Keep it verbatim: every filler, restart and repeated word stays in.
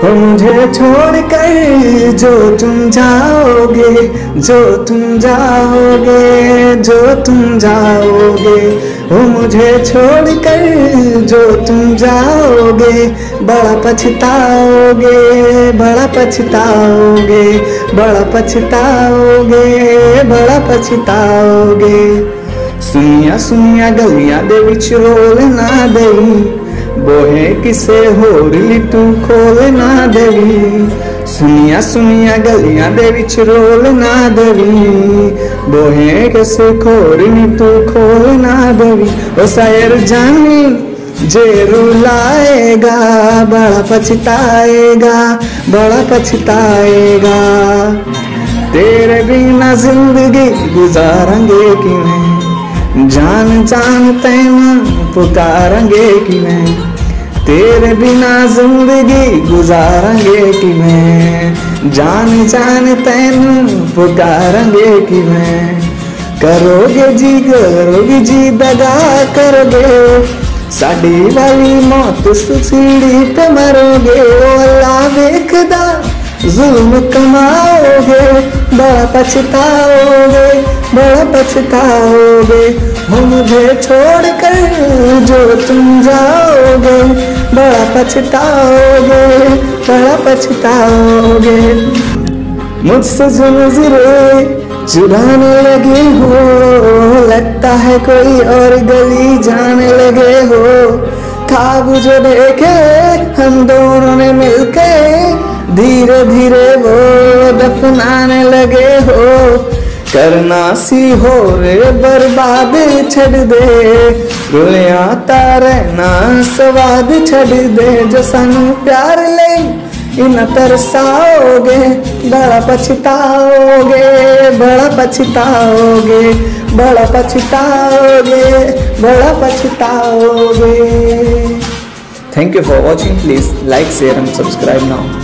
हो मुझे छोड़ कर जो तुम जाओगे, जो तुम जाओगे, जो तुम जाओगे, हो मुझे छोड़ कर जो तुम जाओगे, बड़ा पछताओगे, बड़ा पछताओगे, बड़ा पछताओगे, बड़ा पछताओगे। सुनिया सुनिया गलियां दे विच रोल ना देवी, बोहे किसे होर ली तू खोल ना देवी। सुनिया सुनिया गलियां दे विच रोल ना देवी, बोहे किसे खोर ली तू खोल ना देवी। ओ शायर जानी जे रुलाएगा, बड़ा पछताएगा, बड़ा पछताएगा। तेरे बिना जिंदगी गुजारेंगे कि मैं, जान जान तैनू पुकारेंगे कि मैं, तेरे बिना जिंदगी गुजारेंगे कि मैं, जान जान तैनू पुकारेंगे कि मैं। करोगे जी करोगे जी दगा करोगे, साड़ी वाली मौत सुसीढ़ी पे मरोगे। ओ अल्लाह देखदा जुल्म कमाओगे, बड़ा पछताओगे, बड़ा पछताओगे। हो मुझे छोड़ कर जो तुम जाओगे, बड़ा पछताओगे, बड़ा पछताओगे। मुझसे जो नजरें चुराने लगे हो, लगता है कोई और गली जाने लगे हो। ख्वाब जो देखे हम दोनों ने मिलके, धीरे धीरे वो दफनाने लगे हो। करना सी हो रे बर्बाद छड़ दे, रुलिया तारे ना स्वाद छड़ दे। जो सानू प्यार ले इन तरसाओगे, बड़ा पछताओगे, बड़ा पछताओगे, बड़ा पछताओगे, बड़ा पछताओगे। Thank you for watching. Please like, share and subscribe now.